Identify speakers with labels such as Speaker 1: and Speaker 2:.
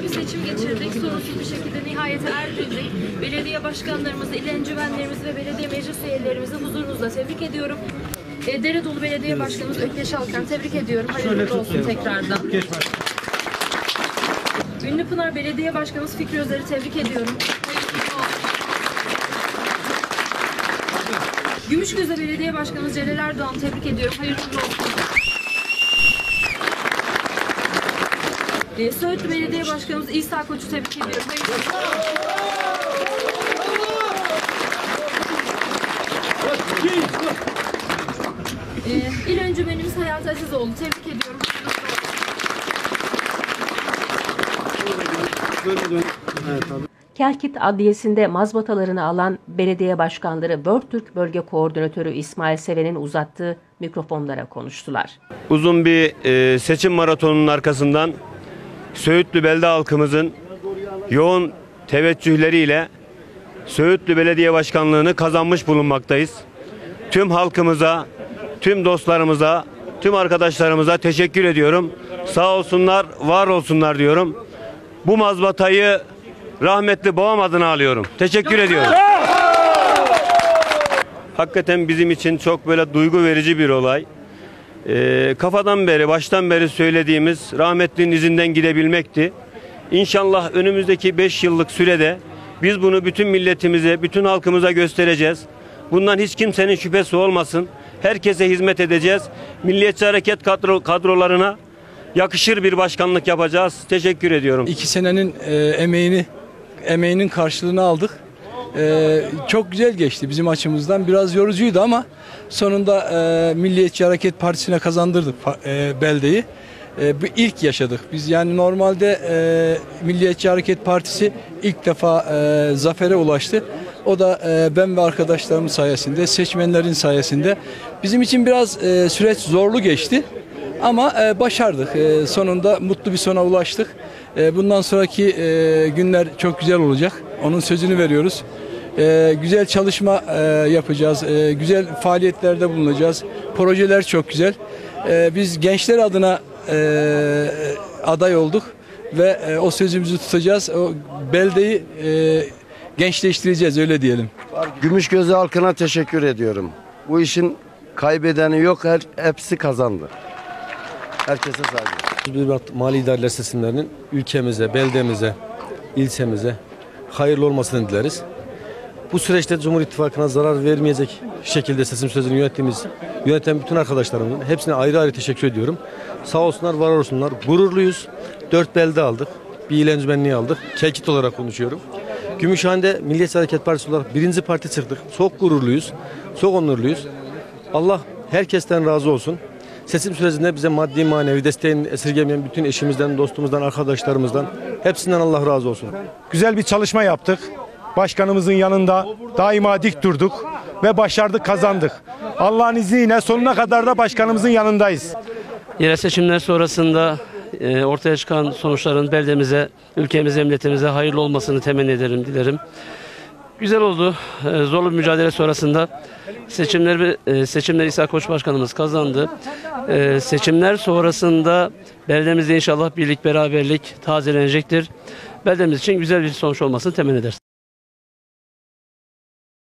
Speaker 1: seçim geçirdik. Sorunsuz bir şekilde nihayete erdirdik. Belediye başkanlarımızı, il encümenlerimizi ve belediye meclis üyelerimizi huzurunuzla tebrik ediyorum. Deredolu Belediye Başkanımız Ökkeş Alkan tebrik ediyorum. Hayırlı olsun tekrardan. Ünlüpınar Belediye Başkanımız Fikri Özer'i tebrik ediyorum. Gümüşgöze Belediye Başkanımız Celal Erdoğan tebrik ediyorum. Hayırlı olsun. Söğütlü Belediye Başkanımız İsa Koç'u tebrik ediyorum. Hayırlı olsun. İl Öncümenimiz Hayat Azizoğlu tebrik ediyorum.
Speaker 2: Kelkit Adliyesi'nde mazbatalarını alan belediye başkanları World Türk Bölge Koordinatörü İsmail Seven'in uzattığı mikrofonlara konuştular.
Speaker 3: Uzun bir seçim maratonunun arkasından Söğütlü belde halkımızın yoğun teveccühleriyle Söğütlü Belediye Başkanlığı'nı kazanmış bulunmaktayız. Tüm halkımıza, tüm dostlarımıza, tüm arkadaşlarımıza teşekkür ediyorum. Sağ olsunlar, var olsunlar diyorum. Bu mazbatayı rahmetli babam adına alıyorum. Teşekkür ediyorum. Hakikaten bizim için çok böyle duygu verici bir olay. Kafadan beri, baştan beri söylediğimiz rahmetlinin izinden gidebilmekti. İnşallah önümüzdeki 5 yıllık sürede biz bunu bütün milletimize, bütün halkımıza göstereceğiz. Bundan hiç kimsenin şüphesi olmasın. Herkese hizmet edeceğiz. Milliyetçi Hareket kadrolarına yakışır bir başkanlık yapacağız. Teşekkür ediyorum.
Speaker 4: 2 senenin emeğinin karşılığını aldık. Çok güzel geçti bizim açımızdan. Biraz yorucuydu ama sonunda Milliyetçi Hareket Partisi'ne kazandırdık beldeyi. Bu ilk yaşadık. Biz yani normalde Milliyetçi Hareket Partisi ilk defa zafere ulaştı. O da ben ve arkadaşlarım sayesinde, seçmenlerin sayesinde. Bizim için biraz süreç zorlu geçti. Ama başardık. Sonunda mutlu bir sona ulaştık. Bundan sonraki günler çok güzel olacak. Onun sözünü veriyoruz. Güzel çalışma yapacağız. Güzel faaliyetlerde bulunacağız. Projeler çok güzel. Biz gençler adına aday olduk ve o sözümüzü tutacağız. O beldeyi gençleştireceğiz, öyle diyelim.
Speaker 5: Gümüşgöze halkına teşekkür ediyorum. Bu işin kaybedeni yok, hepsi kazandı. Herkese saygı.
Speaker 6: Mali idareler sistemlerinin ülkemize, beldemize, ilçemize hayırlı olmasını dileriz. Bu süreçte Cumhur İttifakı'na zarar vermeyecek şekilde seçim sürecini yöneten bütün arkadaşlarımın hepsine ayrı ayrı teşekkür ediyorum. Sağ olsunlar, var olsunlar. Gururluyuz. 4 belde aldık. Bir il encümenliği aldık. Kelkit olarak konuşuyorum. Gümüşhane'de Milliyetçi Hareket Partisi olarak 1. parti çıktık. Çok gururluyuz. Çok onurluyuz. Allah herkesten razı olsun. Seçim sürecinde bize maddi manevi desteğini esirgemeyen bütün eşimizden, dostumuzdan, arkadaşlarımızdan hepsinden Allah razı olsun.
Speaker 7: Güzel bir çalışma yaptık. Başkanımızın yanında daima dik durduk ve başardık, kazandık. Allah'ın izniyle sonuna kadar da başkanımızın yanındayız.
Speaker 8: Yerel seçimler sonrasında ortaya çıkan sonuçların beldemize, ülkemize, milletimize hayırlı olmasını temenni ederim, dilerim. Güzel oldu. Zorlu bir mücadele sonrasında seçimleri İsa Koç Başkanımız kazandı. Seçimler sonrasında beldemizde inşallah birlik, beraberlik tazelenecektir. Beldemiz için güzel bir sonuç olmasını temenni ederiz.